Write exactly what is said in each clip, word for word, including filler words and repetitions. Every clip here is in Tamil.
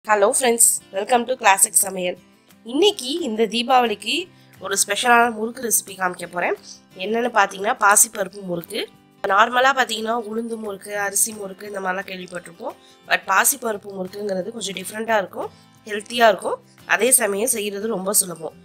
Hello friends, welcome to classic Samayal. இன்னைக்கு இந்த தீபாவளிக்கு ஒரு ஸ்பெஷலான முறுக்கு ரெசிபி காமிக்க போகிறேன். என்னென்னு பார்த்தீங்கன்னா பாசிப்பருப்பு முறுக்கு. நார்மலாக பார்த்தீங்கன்னா உளுந்து முறுக்கு, அரிசி முறுக்கு இந்த மாதிரிலாம் கேள்விப்பட்டிருப்போம். பட் பாசிப்பருப்பு முறுக்குங்கிறது கொஞ்சம் டிஃப்ரெண்ட்டாக இருக்கும், ஹெல்த்தியாக இருக்கும், அதே சமயம் செய்கிறது ரொம்ப சுலபம்.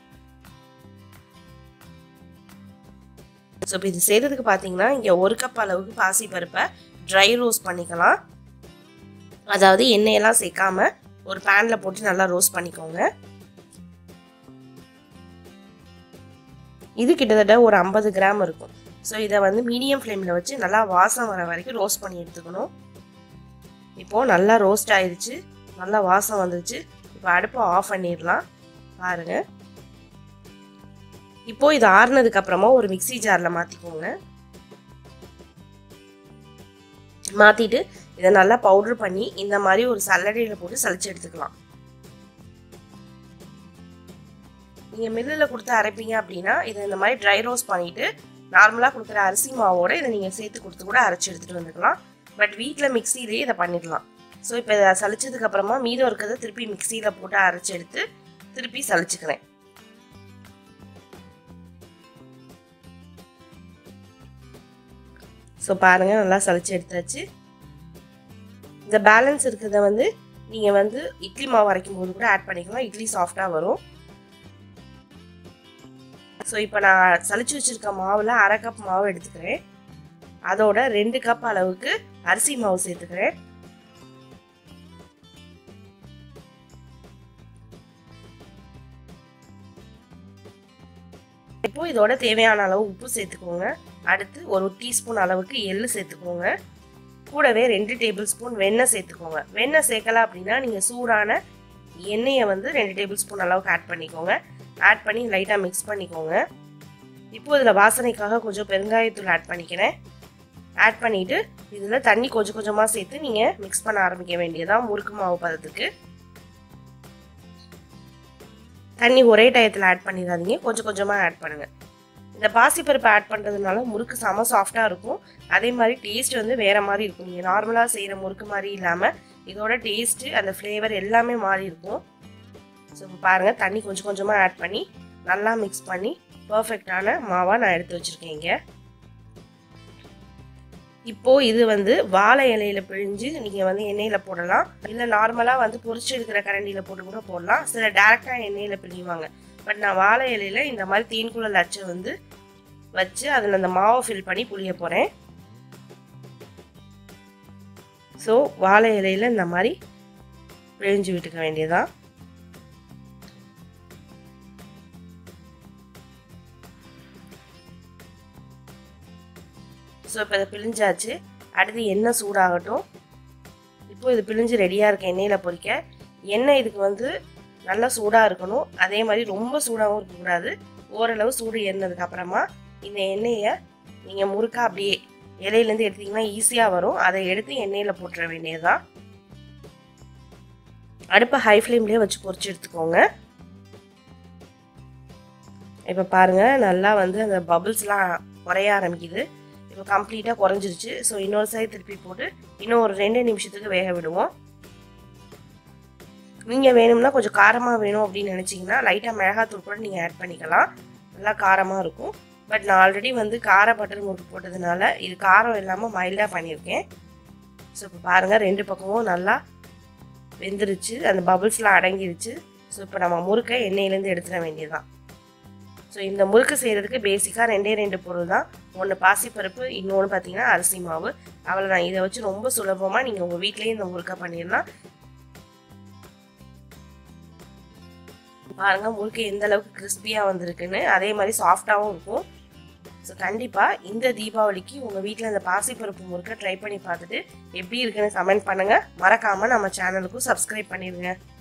ஸோ இப்போ இது செய்கிறதுக்கு பார்த்தீங்கன்னா இங்கே ஒரு கப் அளவுக்கு பாசிப்பருப்பை ட்ரை ரோஸ்ட் பண்ணிக்கலாம். அதாவது எண்ணெயெல்லாம் சேர்க்காம ஒரு பேன்ல போட்டு நல்லா ரோஸ்ட் பண்ணிக்கோங்க. இது கிட்டத்தட்ட ஒரு ஐம்பது கிராம் இருக்கும். ஸோ இதை வந்து மீடியம் ஃப்ளேமில் வச்சு நல்லா வாசம் வர வரைக்கும் ரோஸ்ட் பண்ணி எடுத்துக்கணும். இப்போது நல்லா ரோஸ்ட் ஆயிடுச்சு, நல்லா வாசம் வந்துருச்சு. இப்போ அடுப்பை ஆஃப் பண்ணிடலாம். பாருங்க, இப்போது இது ஆறுனதுக்கு அப்புறமா ஒரு மிக்சி ஜாரில் மாற்றிக்கோங்க. மாற்றிட்டு இதை நல்லா பவுடர் பண்ணி இந்த மாதிரி ஒரு சல்லடையில் போட்டு சலிச்சு எடுத்துக்கலாம். நீங்கள் மில்லில் கொடுத்து அரைப்பீங்க அப்படின்னா இதை இந்த மாதிரி ட்ரை ரோஸ்ட் பண்ணிவிட்டு நார்மலாக கொடுக்குற அரிசி மாவோடு இதை நீங்கள் சேர்த்து கொடுத்து கூட அரைச்சி எடுத்துகிட்டு வந்துக்கலாம். பட் வீட்டில் மிக்சிலேயே இதை பண்ணிடலாம். ஸோ இப்போ இதை சலிச்சதுக்கப்புறமா மீதம் இருக்கிறத திருப்பி மிக்சியில் போட்டு அரைச்சி எடுத்து திருப்பி சலிச்சுக்கிறேன். ஸோ பாருங்கள், நல்லா சலிச்சு எடுத்தாச்சு. இந்த பேலன்ஸ் இருக்கிறத வந்து நீங்கள் வந்து இட்லி மாவு அரைக்கும் போது கூட ஆட் பண்ணிக்கலாம். இட்லி சாஃப்டாக வரும். ஸோ இப்போ நான் சலிச்சு வச்சுருக்க மாவில் அரை கப் மாவு எடுத்துக்கிறேன். அதோட ரெண்டு கப் அளவுக்கு அரிசி மாவு சேர்த்துக்கிறேன். இப்போ இதோட தேவையான அளவு உப்பு சேர்த்துக்கோங்க. அடுத்து ஒரு டீஸ்பூன் அளவுக்கு எள்ளு சேர்த்துக்கோங்க. கூடவே ரெண்டு டேபிள் ஸ்பூன் வெண்ணெய் சேர்த்துக்கோங்க. வெண்ணெய் சேர்க்கல அப்படின்னா நீங்கள் சூடான எண்ணெயை வந்து ரெண்டு டேபிள் ஸ்பூன் அளவுக்கு ஆட் பண்ணிக்கோங்க. ஆட் பண்ணி லைட்டாக மிக்ஸ் பண்ணிக்கோங்க. இப்போ இதில் வாசனைக்காக கொஞ்சம் பெருங்காயத்தூள் ஆட் பண்ணிக்கிறேன். ஆட் பண்ணிவிட்டு இதில் தண்ணி கொஞ்சம் கொஞ்சமாக சேர்த்து நீங்கள் மிக்ஸ் பண்ண ஆரம்பிக்க வேண்டியதான். முறுக்கு மாவு பதத்துக்கு தண்ணி ஒரே டயத்தில் ஆட் பண்ணிடாதீங்க, கொஞ்சம் கொஞ்சமாக ஆட் பண்ணுங்கள். இந்த பாசிப்பருப்பு ஆட் பண்ணுறதுனால முறுக்கு செம சாஃப்டாக இருக்கும். அதே மாதிரி டேஸ்ட் வந்து வேறு மாதிரி இருக்கும். நீங்கள் நார்மலாக செய்கிற முறுக்கு மாதிரி இல்லாமல் இதோட டேஸ்ட்டு அந்த ஃப்ளேவர் எல்லாமே மாறி இருக்கும். ஸோ இப்போ பாருங்கள், தண்ணி கொஞ்சம் கொஞ்சமாக ஆட் பண்ணி நல்லா மிக்ஸ் பண்ணி பர்ஃபெக்டான மாவாக நான் எடுத்து வச்சுருக்கேன் இங்கே. இப்போது இது வந்து வாழை இலையில் பிழிஞ்சு நீங்கள் வந்து எண்ணெயில் போடலாம், இல்லை நார்மலாக வந்து பொரிச்சு எடுக்கிற கரண்டியில் போட்டு கூட போடலாம். சில டேரெக்டாக எண்ணெயில் பிழிவாங்க. பட் நான் வாழை இலையில் இந்த மாதிரி தேன்குழல் அச்சை வந்து வச்சு அதில் அந்த மாவை ஃபில் பண்ணி புளிய போகிறேன். ஸோ வாழை இலையில் இந்த மாதிரி பிழிஞ்சு விட்டுக்க வேண்டியதான். ஸோ இப்போ இதை பிழிஞ்சாச்சு. அடுத்து எண்ணெய் சூடாகட்டும். இப்போது இது பிழிஞ்சு ரெடியாக இருக்க எண்ணெயில் பொரிக்க. எண்ணெய் இதுக்கு வந்து நல்லா சூடாக இருக்கணும். அதே மாதிரி ரொம்ப சூடாகவும் இருக்கக்கூடாது. ஓரளவு சூடு ஏறினதுக்கு அப்புறமா இந்த எண்ணெயை நீங்கள் முறுக்கா அப்படியே இலையிலேருந்து எடுத்திங்கன்னா ஈஸியாக வரும். அதை எடுத்து எண்ணெயில் போட்டுற வேண்டியதுதான். அடுப்பை ஹை ஃப்ளேம்லேயே வச்சு பொரிச்சு எடுத்துக்கோங்க. இப்போ பாருங்கள், நல்லா வந்து அந்த பபிள்ஸ்லாம் குறைய ஆரம்பிக்குது. இப்போ கம்ப்ளீட்டாக குறைஞ்சிருச்சு. ஸோ இன்னொரு சைடு திருப்பி போட்டு இன்னும் ஒரு ரெண்டு நிமிஷத்துக்கு வேக விடுவோம். நீங்கள் வேணும்னா கொஞ்சம் காரமாக வேணும் அப்படின்னு நினச்சிங்கன்னா லைட்டாக மிளகாத்தூள் கூட நீங்கள் ஆட் பண்ணிக்கலாம். நல்லா காரமாக இருக்கும். பட் நான் ஆல்ரெடி வந்து கார பட்டர் முறுக்கு போட்டதுனால இது காரம் இல்லாமல் மைல்டாக பண்ணியிருக்கேன். ஸோ இப்போ பாருங்கள், ரெண்டு பக்கமும் நல்லா வெந்துருச்சு, அந்த பபிள்ஸ்லாம் அடங்கிருச்சு. ஸோ இப்போ நம்ம முறுக்கை எண்ணெயிலேருந்து எடுத்துட வேண்டியதுதான். ஸோ இந்த முறுக்கு செய்கிறதுக்கு பேசிக்காக ரெண்டே ரெண்டு பொருள் தான். ஒன்று பாசிப்பருப்பு, இன்னொன்று பார்த்தீங்கன்னா அரிசி மாவு. அவ்வளோ நான் இதை வச்சு ரொம்ப சுலபமாக நீங்கள் உங்கள் வீட்லேயே இந்த முறுக்கை பண்ணிடலாம். பாருங்கள், முறுக்கு எந்த அளவுக்கு கிறிஸ்பியாக வந்திருக்குன்னு, அதே மாதிரி சாஃப்டாகவும் இருக்கும். ஸோ கண்டிப்பாக இந்த தீபாவளிக்கு உங்கள் வீட்டில் இந்த பாசிப்பருப்பு முறுக்கை ட்ரை பண்ணி பார்த்துட்டு எப்படி இருக்குன்னு கமெண்ட் பண்ணுங்கள். மறக்காமல் நம்ம சேனலுக்கும் சப்ஸ்கிரைப் பண்ணிடுங்க.